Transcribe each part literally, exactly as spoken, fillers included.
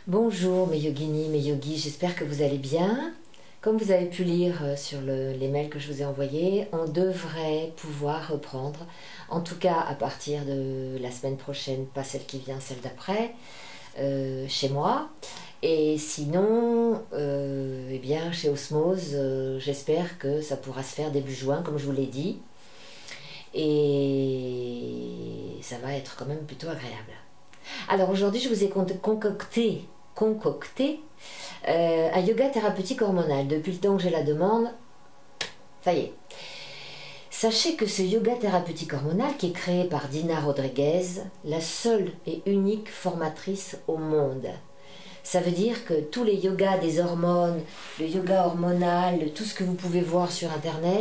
Bonjour mes yoginis, mes yogis, j'espère que vous allez bien. Comme vous avez pu lire sur le, les mails que je vous ai envoyés, on devrait pouvoir reprendre, en tout cas à partir de la semaine prochaine, pas celle qui vient, celle d'après, euh, chez moi. Et sinon, euh, eh bien, chez Osmose, euh, j'espère que ça pourra se faire début juin, comme je vous l'ai dit. Et ça va être quand même plutôt agréable. Alors aujourd'hui, je vous ai concocté, concocté euh, un yoga thérapeutique hormonal. Depuis le temps que j'ai la demande, ça y est. Sachez que ce yoga thérapeutique hormonal, qui est créé par Dina Rodriguez, la seule et unique formatrice au monde. Ça veut dire que tous les yogas des hormones, le yoga hormonal, tout ce que vous pouvez voir sur internet,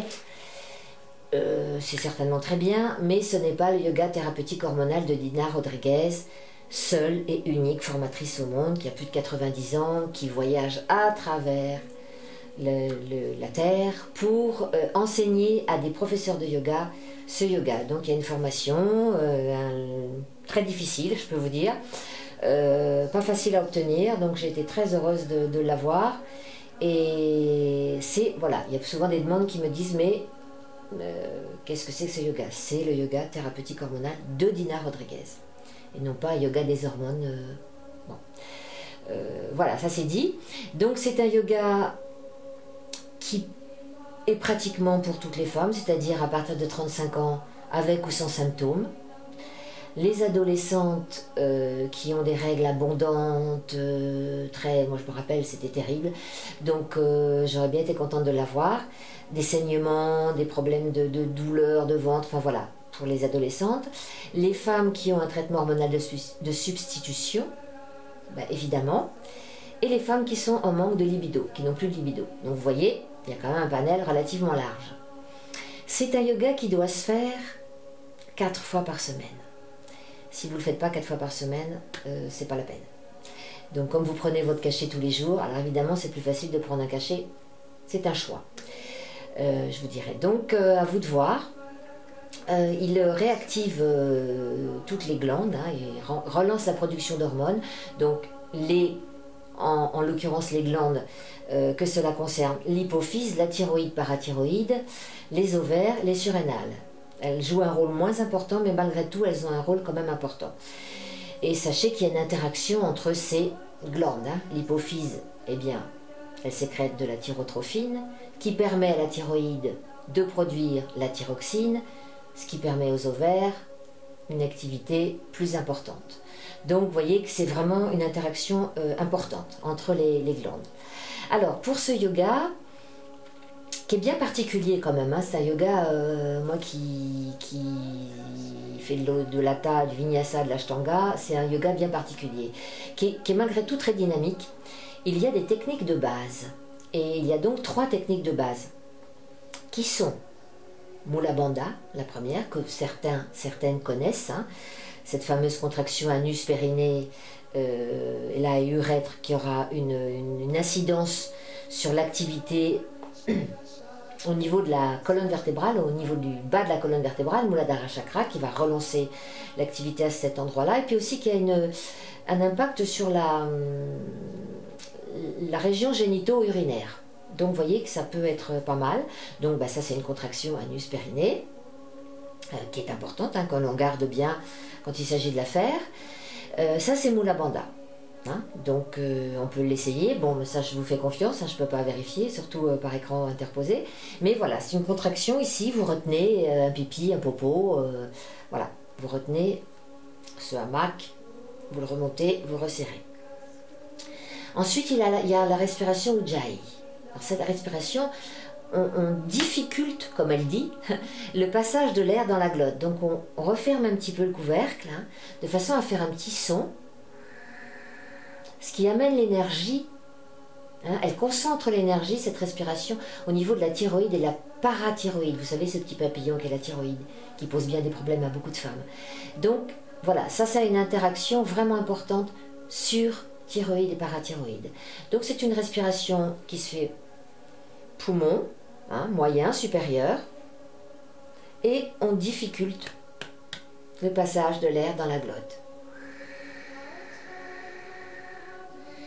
euh, c'est certainement très bien, mais ce n'est pas le yoga thérapeutique hormonal de Dina Rodriguez, seule et unique formatrice au monde, qui a plus de quatre-vingt-dix ans, qui voyage à travers le, le, la Terre pour euh, enseigner à des professeurs de yoga ce yoga. Donc il y a une formation euh, un, très difficile, je peux vous dire, euh, pas facile à obtenir, donc j'ai été très heureuse de, de l'avoir. Et c'est, voilà, il y a souvent des demandes qui me disent, mais euh, qu'est-ce que c'est que ce yoga? C'est le yoga thérapeutique hormonal de Dina Rodriguez. Et non pas yoga des hormones. Euh, bon. euh, voilà, ça c'est dit. Donc c'est un yoga qui est pratiquement pour toutes les femmes, c'est-à-dire à partir de trente-cinq ans, avec ou sans symptômes. Les adolescentes euh, qui ont des règles abondantes, euh, très, moi je me rappelle, c'était terrible. Donc euh, j'aurais bien été contente de l'avoir. Des saignements, des problèmes de, de douleur, de ventre, enfin voilà. Pour les adolescentes, les femmes qui ont un traitement hormonal de, de substitution, bah évidemment, et les femmes qui sont en manque de libido, qui n'ont plus de libido. Donc vous voyez, il y a quand même un panel relativement large. C'est un yoga qui doit se faire quatre fois par semaine. Si vous ne le faites pas quatre fois par semaine, euh, c'est pas la peine. Donc comme vous prenez votre cachet tous les jours, alors évidemment c'est plus facile de prendre un cachet, c'est un choix. Euh, je vous dirais donc euh, à vous de voir. Euh, il réactive euh, toutes les glandes, hein, il relance la production d'hormones, donc les, en, en l'occurrence les glandes euh, que cela concerne, l'hypophyse, la thyroïde, parathyroïde, les ovaires, les surrénales. Elles jouent un rôle moins important, mais malgré tout elles ont un rôle quand même important. Et sachez qu'il y a une interaction entre ces glandes. Hein. L'hypophyse, eh bien, elle sécrète de la thyrotrophine, qui permet à la thyroïde de produire la thyroxine, ce qui permet aux ovaires une activité plus importante. Donc vous voyez que c'est vraiment une interaction euh, importante entre les, les glandes. Alors pour ce yoga, qui est bien particulier quand même, hein, c'est un yoga, euh, moi qui, qui fais de, de l'hatha, du vinyasa, de l'ashtanga, c'est un yoga bien particulier, qui est, qui est malgré tout très dynamique. Il y a des techniques de base, et il y a donc trois techniques de base, qui sont Mula Bandha, la première, que certains, certaines connaissent, hein, cette fameuse contraction anus-périnée euh, et la urètre qui aura une, une, une incidence sur l'activité au niveau de la colonne vertébrale, au niveau du bas de la colonne vertébrale, Muladhara Chakra, qui va relancer l'activité à cet endroit-là, et puis aussi qui a une, un impact sur la, la région génito-urinaire. Donc vous voyez que ça peut être pas mal. Donc bah, ça c'est une contraction anus-périnée euh, qui est importante, hein, quand on garde bien quand il s'agit de la faire. Euh, ça c'est Mula Bandha. Hein, donc euh, on peut l'essayer. Bon, mais ça je vous fais confiance, hein, je ne peux pas vérifier, surtout euh, par écran interposé. Mais voilà, c'est une contraction ici, vous retenez euh, un pipi, un popo, euh, voilà. Vous retenez ce hamac, vous le remontez, vous resserrez. Ensuite il y a la, il y a la respiration Ujjayi. Alors cette respiration, on, on difficulte, comme elle dit, le passage de l'air dans la glotte. Donc on, on referme un petit peu le couvercle, hein, de façon à faire un petit son, ce qui amène l'énergie, hein, elle concentre l'énergie, cette respiration, au niveau de la thyroïde et de la parathyroïde. Vous savez, ce petit papillon qu'est la thyroïde, qui pose bien des problèmes à beaucoup de femmes. Donc voilà, ça, ça a une interaction vraiment importante sur thyroïde et parathyroïde. Donc c'est une respiration qui se fait poumon, hein, moyen, supérieur, et on difficulte le passage de l'air dans la glotte.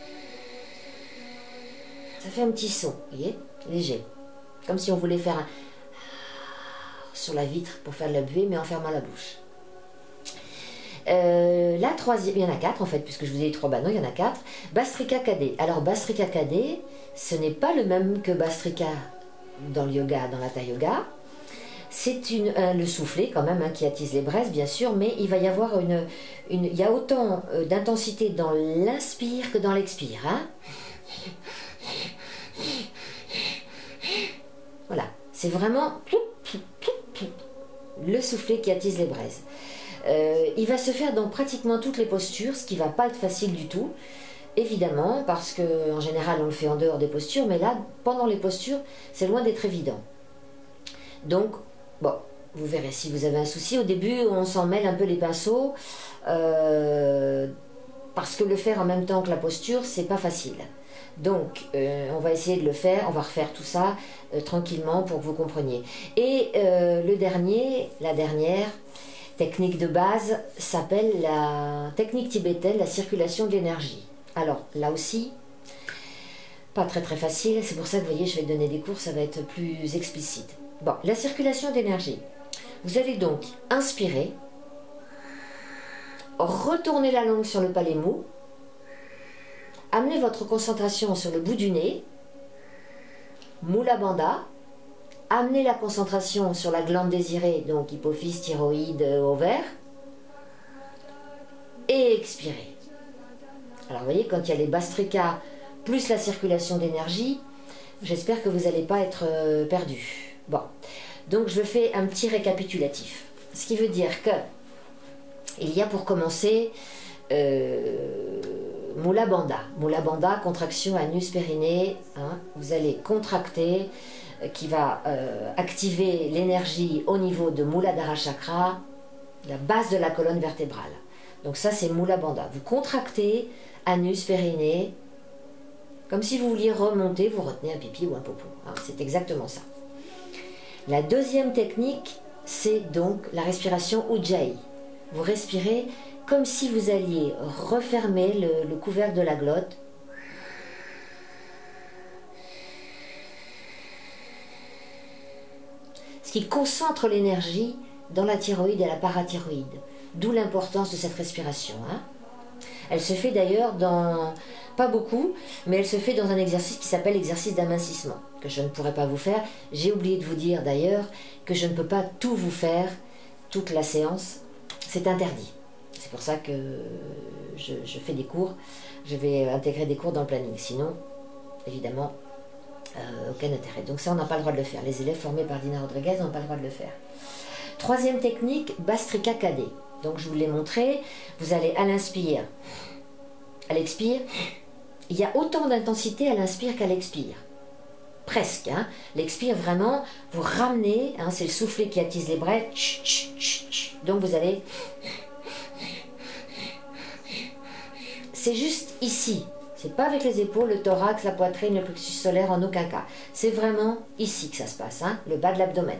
ça fait un petit son, vous voyez, léger. Comme si on voulait faire un sur la vitre pour faire de la buée, mais en fermant la bouche. Euh, la troisième, il y en a quatre en fait, puisque je vous ai dit trois banneaux, il y en a quatre. Bastrika Kadé. Alors Bastrika Kadé, ce n'est pas le même que Bastrika dans le yoga, dans l'Hatha Yoga. C'est euh, le soufflet quand même hein, qui attise les braises bien sûr, mais il va y avoir une, une il y a autant euh, d'intensité dans l'inspire que dans l'expire. Hein. Voilà, c'est vraiment le soufflet qui attise les braises. Euh, il va se faire dans pratiquement toutes les postures, ce qui ne va pas être facile du tout, évidemment, parce qu'en général on le fait en dehors des postures, mais là, pendant les postures, c'est loin d'être évident. Donc, bon, vous verrez si vous avez un souci. Au début, on s'en mêle un peu les pinceaux, euh, parce que le faire en même temps que la posture, c'est pas facile. Donc, euh, on va essayer de le faire, on va refaire tout ça euh, tranquillement pour que vous compreniez. Et euh, le dernier, la dernière technique de base s'appelle la technique tibétaine, la circulation de l'énergie. Alors, là aussi, pas très très facile, c'est pour ça que vous voyez, je vais donner des cours, ça va être plus explicite. Bon, la circulation d'énergie. Vous allez donc inspirer, retourner la langue sur le palais mou, amenez votre concentration sur le bout du nez, Mula Bandha, amenez la concentration sur la glande désirée, donc hypophyse, thyroïde, ovaire, et expirez. Alors vous voyez, quand il y a les bastrika plus la circulation d'énergie, j'espère que vous n'allez pas être euh, perdu. Bon, donc je fais un petit récapitulatif. Ce qui veut dire que il y a pour commencer euh, Mula Bandha. Mula Bandha, contraction anus périnée. Hein, vous allez contracter, euh, qui va euh, activer l'énergie au niveau de Muladhara Chakra, la base de la colonne vertébrale. Donc ça c'est Mula Bandha. Vous contractez anus périnée, comme si vous vouliez remonter, vous retenez un pipi ou un popo. Hein, c'est exactement ça. La deuxième technique, c'est donc la respiration Ujjayi. Vous respirez comme si vous alliez refermer le, le couvercle de la glotte. Ce qui concentre l'énergie dans la thyroïde et la parathyroïde. D'où l'importance de cette respiration. Hein. Elle se fait d'ailleurs dans, pas beaucoup, mais elle se fait dans un exercice qui s'appelle l'exercice d'amincissement, que je ne pourrais pas vous faire. J'ai oublié de vous dire d'ailleurs que je ne peux pas tout vous faire, toute la séance, c'est interdit. C'est pour ça que je, je fais des cours, je vais intégrer des cours dans le planning, sinon, évidemment, euh, aucun intérêt. Donc ça, on n'a pas le droit de le faire. Les élèves formés par Dina Rodriguez n'ont pas le droit de le faire. Troisième technique, Bastrika Kadé. Donc je vous l'ai montré, vous allez à l'inspire, à l'expire, il y a autant d'intensité à l'inspire qu'à l'expire. Presque, hein. L'expire vraiment, vous ramenez, hein, c'est le soufflet qui attise les braises, donc vous allez... C'est juste ici, c'est pas avec les épaules, le thorax, la poitrine, le plexus solaire, en aucun cas. C'est vraiment ici que ça se passe, hein, le bas de l'abdomen.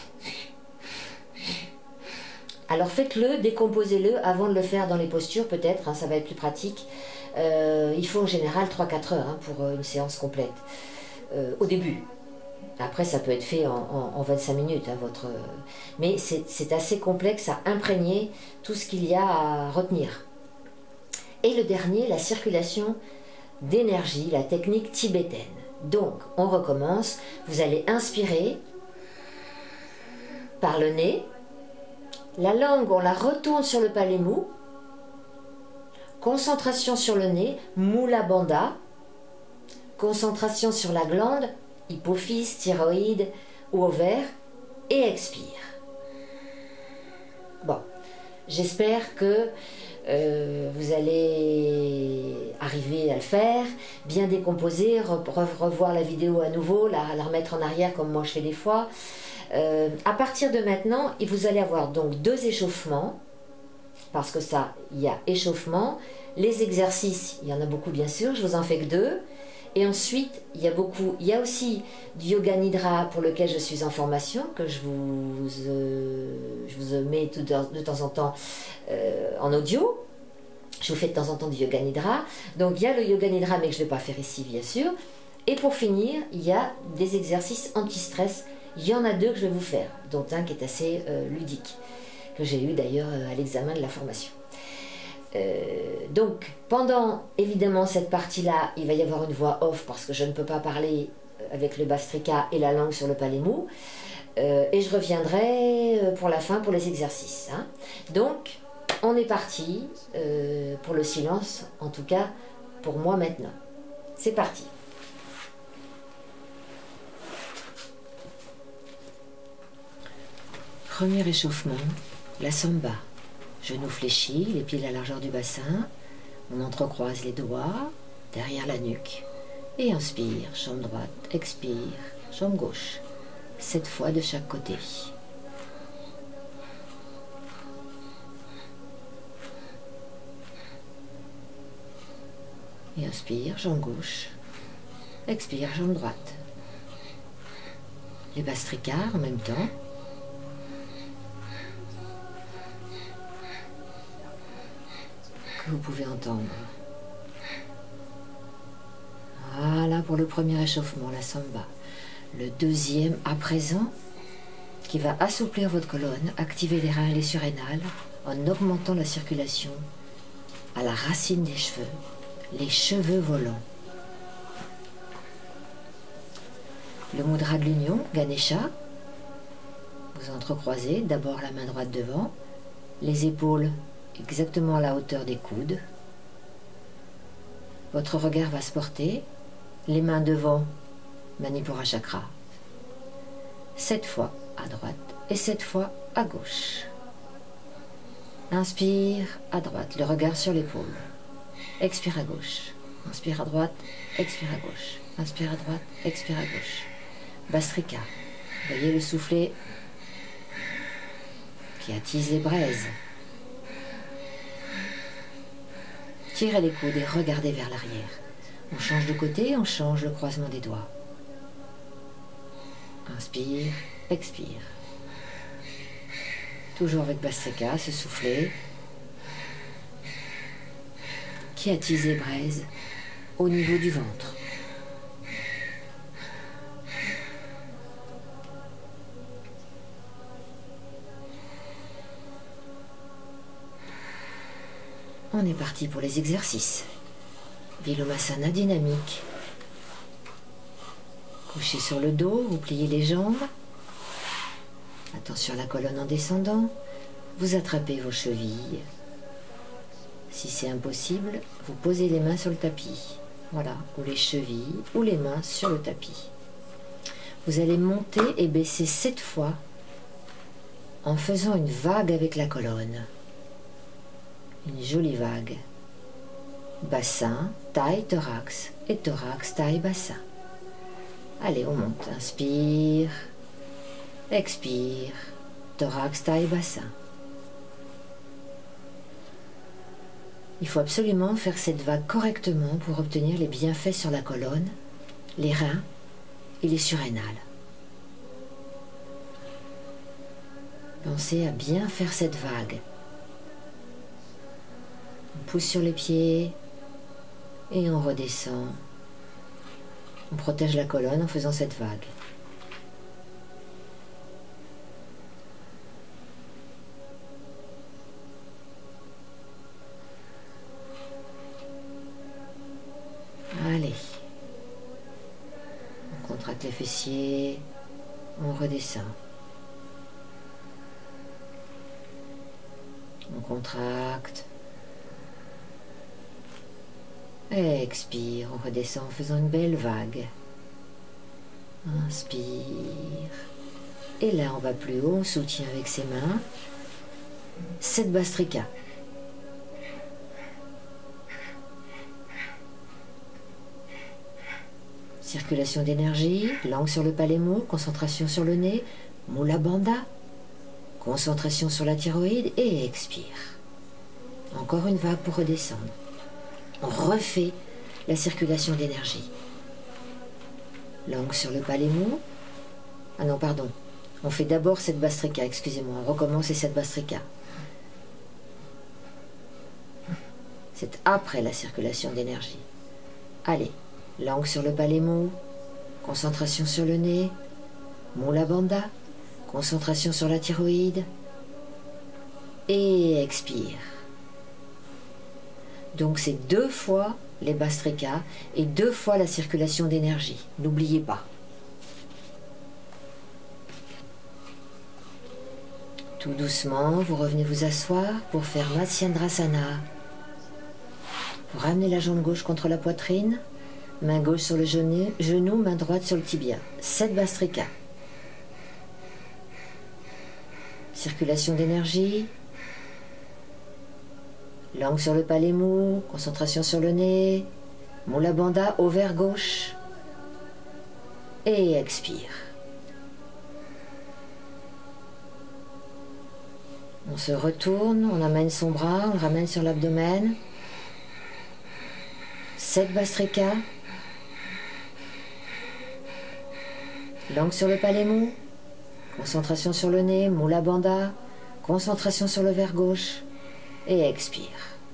Alors faites-le, décomposez-le avant de le faire dans les postures peut-être, hein, ça va être plus pratique. Euh, il faut en général trois à quatre heures hein, pour une séance complète, euh, au début. Après ça peut être fait en, en, en vingt-cinq minutes, hein, votre... mais c'est assez complexe à imprégner tout ce qu'il y a à retenir. Et le dernier, la circulation d'énergie, la technique tibétaine. Donc on recommence, vous allez inspirer par le nez. La langue, on la retourne sur le palais mou. Concentration sur le nez, Mula Bandha. Concentration sur la glande, hypophyse, thyroïde ou ovaire. Et expire. Bon, j'espère que euh, vous allez arriver à le faire, bien décomposer, re revoir la vidéo à nouveau, la, la remettre en arrière comme moi je fais des fois. Euh, à partir de maintenant, vous allez avoir donc deux échauffements, parce que ça, il y a échauffement, les exercices, il y en a beaucoup bien sûr, je vous en fais que deux, et ensuite, il y a beaucoup, il y a aussi du yoga nidra pour lequel je suis en formation, que je vous, euh, je vous mets tout de, de temps en temps euh, en audio, je vous fais de temps en temps du yoga nidra, donc il y a le yoga nidra, mais que je ne vais pas faire ici bien sûr, Et pour finir, il y a des exercices anti-stress. Il y en a deux que je vais vous faire, dont un qui est assez euh, ludique, que j'ai eu d'ailleurs à l'examen de la formation. Euh, donc, pendant évidemment cette partie-là, il va y avoir une voix off parce que je ne peux pas parler avec le bastrika et la langue sur le palais mou. Euh, et je reviendrai pour la fin pour les exercices. Hein. Donc, on est parti euh, pour le silence, en tout cas pour moi maintenant. C'est parti. Premier échauffement, la samba. Genoux fléchis, les pieds à la largeur du bassin. On entrecroise les doigts derrière la nuque. Et inspire, jambe droite, expire, jambe gauche. Sept fois de chaque côté. Et inspire, jambe gauche. Expire, jambe droite. Les bastricars en même temps. Que vous pouvez entendre. Voilà pour le premier échauffement, la samba. Le deuxième, à présent, qui va assouplir votre colonne, activer les reins et les surrénales en augmentant la circulation à la racine des cheveux, les cheveux volants. Le mudra de l'union, Ganesha. Vous entrecroisez d'abord la main droite devant, les épaules exactement à la hauteur des coudes. Votre regard va se porter, les mains devant, Manipura Chakra. Sept fois à droite et sept fois à gauche. Inspire à droite, le regard sur l'épaule. Expire à gauche. Inspire à droite, expire à gauche. Inspire à droite, expire à gauche. Bastrika. Voyez le soufflet qui attise les braises. Tirez les coudes et regardez vers l'arrière. On change de côté, on change le croisement des doigts. Inspire, expire. Toujours avec Bastrika, ce soufflet qui attise les braises au niveau du ventre. On est parti pour les exercices. Vilomasana dynamique. Couchez sur le dos, vous pliez les jambes. Attention à la colonne en descendant. Vous attrapez vos chevilles. Si c'est impossible, vous posez les mains sur le tapis. Voilà, ou les chevilles, ou les mains sur le tapis. Vous allez monter et baisser sept fois en faisant une vague avec la colonne. Une jolie vague. Bassin, taille, thorax, et thorax, taille, bassin. Allez, on monte. Inspire, expire, thorax, taille, bassin. Il faut absolument faire cette vague correctement pour obtenir les bienfaits sur la colonne, les reins et les surrénales. Pensez à bien faire cette vague. On pousse sur les pieds et on redescend. On protège la colonne en faisant cette vague. Allez. On contracte les fessiers. On redescend. On contracte. Expire, on redescend en faisant une belle vague. Inspire. Et là, on va plus haut, on soutient avec ses mains. Sept bastrika. Circulation d'énergie, langue sur le palais mou, concentration sur le nez, Mula Bandha, concentration sur la thyroïde et expire. Encore une vague pour redescendre. On refait la circulation d'énergie. Langue sur le palais mou. Ah non, pardon. On fait d'abord cette bastrika, excusez-moi. On recommence et cette bastrika. C'est après la circulation d'énergie. Allez, Langue sur le palais mou, concentration sur le nez. Mula Bandha, concentration sur la thyroïde. Et expire. Donc c'est deux fois les Bhastrika et deux fois la circulation d'énergie. N'oubliez pas. Tout doucement, vous revenez vous asseoir pour faire Matsyendrasana. Vous ramenez la jambe gauche contre la poitrine, main gauche sur le genou, genou main droite sur le tibia. sept Bhastrika. Circulation d'énergie. Langue sur le palais mou, concentration sur le nez. Mula Bandha, ovaire gauche. Et expire. On se retourne, on amène son bras, on le ramène sur l'abdomen. sept Bhastrika. Langue sur le palais mou. Concentration sur le nez, Mula Bandha. Concentration sur l'ovaire gauche. Et expire.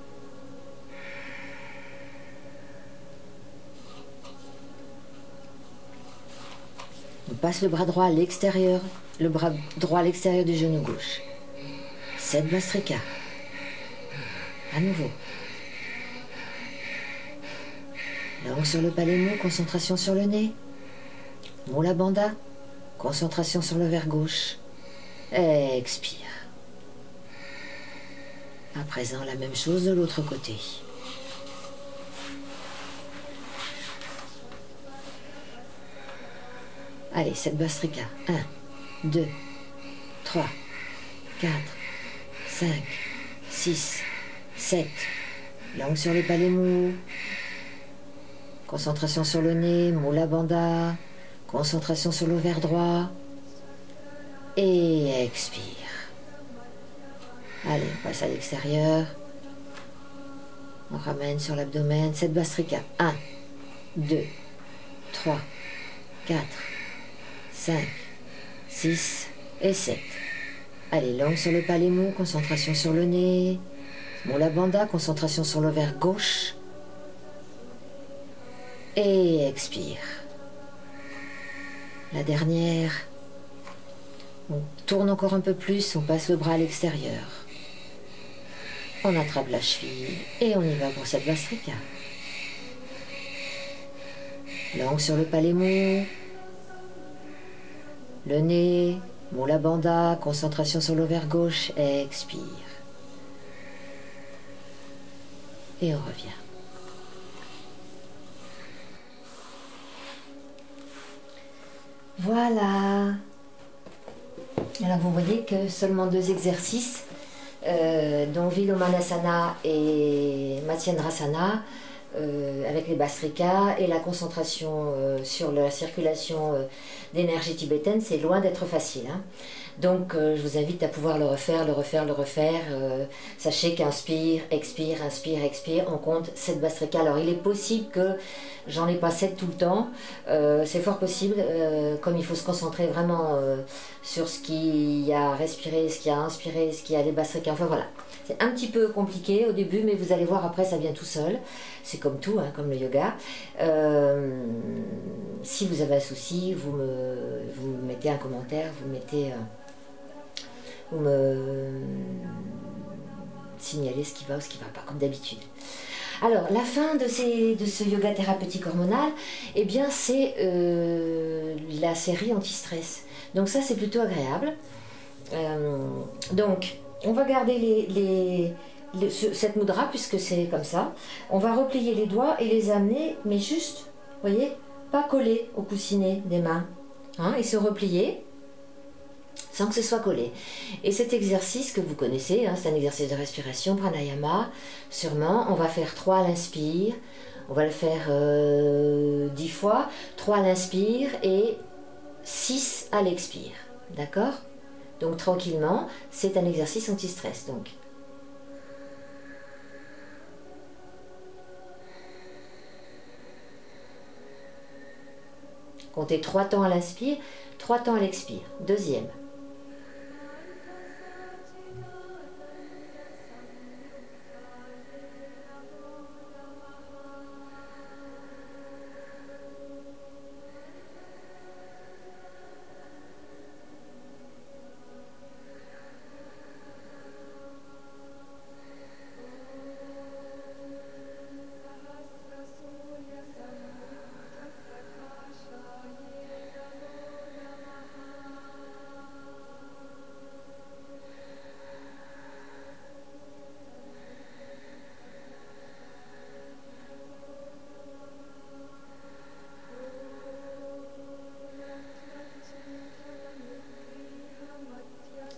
On passe le bras droit à l'extérieur, le bras droit à l'extérieur du genou gauche. sept Bhastrika. À nouveau. Langue sur le palais mou, concentration sur le nez. Mula Bandha, concentration sur l'ovaire gauche. Et expire. À présent, la même chose de l'autre côté. Allez, sept Bhastrika. un, deux, trois, quatre, cinq, six, sept. Langue sur le palais mou. Concentration sur le nez, Mula Bandha. Concentration sur l'ovaire droit. Et expire. Allez, on passe à l'extérieur. On ramène sur l'abdomen. sept Bhastrika. un, deux, trois, quatre, cinq, six et sept. Allez, langue sur le palais mou, concentration sur le nez. Mula Bandha, concentration sur l'ovaire gauche. Et expire. La dernière. On tourne encore un peu plus, on passe le bras à l'extérieur. On attrape la cheville et on y va pour cette Bhastrika. Langue sur le palais mou. Le nez, Mula Bandha, concentration sur l'ovaire gauche, expire. Et on revient. Voilà. Alors vous voyez que seulement deux exercices, euh, dont Vilomanasana et Matsyendrasana, euh, avec les Bhastrika et la concentration euh, sur la circulation euh, d'énergie tibétaine, c'est loin d'être facile. Hein. Donc euh, je vous invite à pouvoir le refaire, le refaire, le refaire. Euh, sachez qu'inspire, expire, inspire, expire, on compte sept Bhastrika. Alors il est possible que j'en ai pas sept tout le temps, euh, c'est fort possible, euh, comme il faut se concentrer vraiment euh, sur ce qui a respiré, ce qui a inspiré, ce qui a les Bhastrika, enfin voilà. C'est un petit peu compliqué au début, mais vous allez voir après ça vient tout seul. C'est comme tout, hein, comme le yoga. Euh, si vous avez un souci, vous me, vous me mettez un commentaire, vous mettez... Euh, vous me signalez ce qui va ou ce qui ne va pas, comme d'habitude. Alors, la fin de, ces, de ce yoga thérapeutique hormonal, eh bien, c'est euh, la série anti-stress. Donc ça, c'est plutôt agréable. Euh, donc, on va garder les, les, les, ce, cette mudra, puisque c'est comme ça. On va replier les doigts et les amener, mais juste, vous voyez, pas coller au coussinet des mains. Hein, et se replier, sans que ce soit collé. Et cet exercice que vous connaissez, hein, c'est un exercice de respiration, pranayama, sûrement, on va faire trois à l'inspire, on va le faire euh, dix fois, trois à l'inspire et six à l'expire, d'accord? Donc tranquillement, c'est un exercice anti-stress, donc. Comptez trois temps à l'inspire, trois temps à l'expire. Deuxième.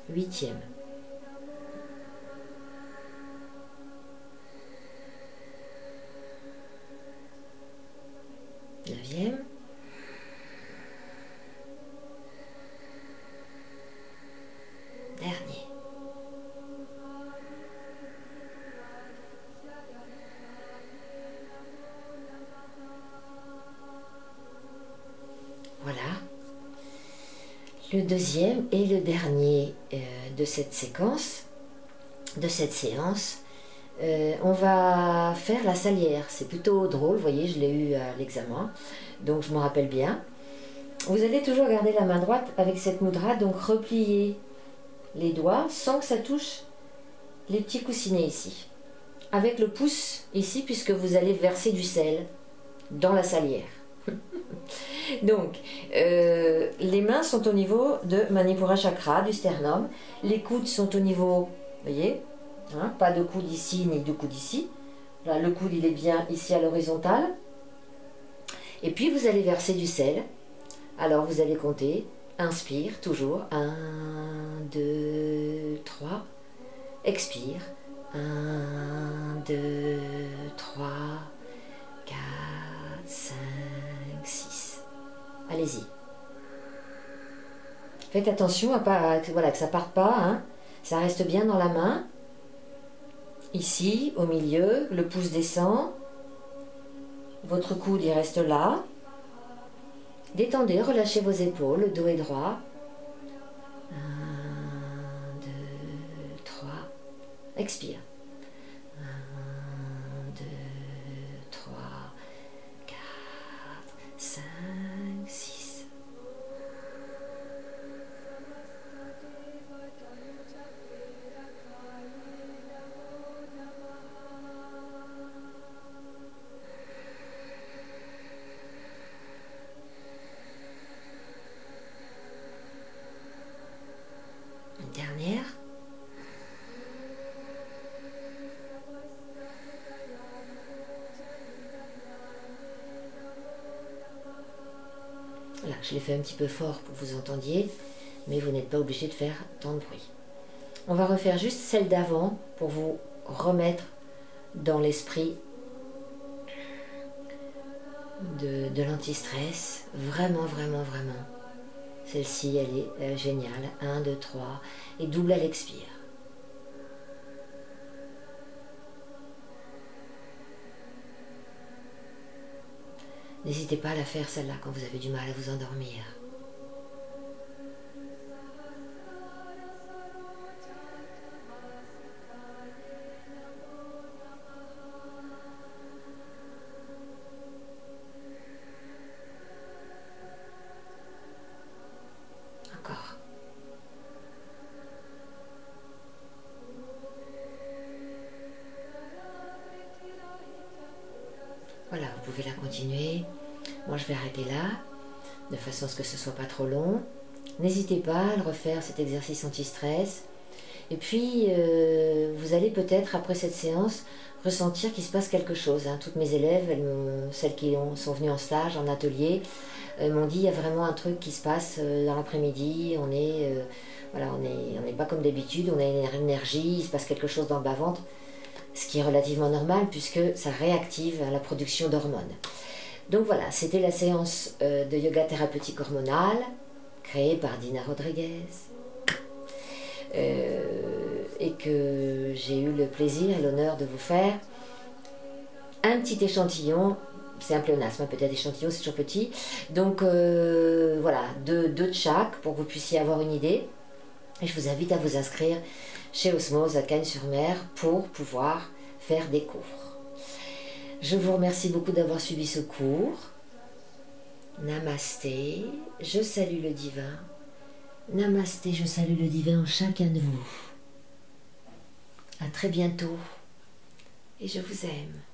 huitième. Neuvième. Dernier. Voilà. Le deuxième et le dernier euh, de cette séquence, de cette séance, euh, on va faire la salière. C'est plutôt drôle, vous voyez, je l'ai eu à l'examen, donc je me rappelle bien. Vous allez toujours garder la main droite avec cette mudra, donc replier les doigts sans que ça touche les petits coussinets ici. Avec le pouce ici, puisque vous allez verser du sel dans la salière. Donc, euh, les mains sont au niveau de Manipura Chakra, du sternum. Les coudes sont au niveau, vous voyez, hein, pas de coude ici ni de coude ici. Là, le coude, il est bien ici à l'horizontale. Et puis, vous allez verser du sel. Alors, vous allez compter. Inspire, toujours. un, deux, trois. Expire. un, deux, trois, quatre, cinq, six. Allez-y. Faites attention à pas, voilà, que ça ne parte pas. Hein. Ça reste bien dans la main. Ici, au milieu, le pouce descend. Votre coude, il reste là. Détendez, relâchez vos épaules, le dos est droit. un, deux, trois. Expire. un, deux, trois, quatre, cinq, six. Une dernière. Là, je l'ai fait un petit peu fort pour que vous entendiez, mais vous n'êtes pas obligé de faire tant de bruit. On va refaire juste celle d'avant pour vous remettre dans l'esprit de, de l'anti-stress. Vraiment, vraiment, vraiment. Celle-ci, elle est euh, géniale. un, deux, trois. Et double à l'expire. N'hésitez pas à la faire celle-là quand vous avez du mal à vous endormir. Encore. Voilà, vous pouvez la continuer. Moi, je vais arrêter là, de façon à ce que ce soit pas trop long. N'hésitez pas à le refaire, cet exercice anti-stress. Et puis, euh, vous allez peut-être, après cette séance, ressentir qu'il se passe quelque chose. Hein. Toutes mes élèves, elles celles qui ont, sont venues en stage, en atelier, euh, m'ont dit il y a vraiment un truc qui se passe euh, dans l'après-midi. On est, euh, voilà, on est, on n'est pas comme d'habitude, on a une énergie, il se passe quelque chose dans le bas-ventre. Ce qui est relativement normal puisque ça réactive la production d'hormones. Donc voilà, c'était la séance euh, de yoga thérapeutique hormonal créée par Dina Rodriguez euh, et que j'ai eu le plaisir et l'honneur de vous faire un petit échantillon. C'est un pléonasme, peut-être échantillon, c'est toujours petit. Donc euh, voilà, deux, deux de chaque pour que vous puissiez avoir une idée. Et je vous invite à vous inscrire chez Osmose à Cagnes-sur-Mer pour pouvoir faire des cours. Je vous remercie beaucoup d'avoir suivi ce cours. Namasté, je salue le divin. Namasté, je salue le divin en chacun de vous. À très bientôt et je vous aime.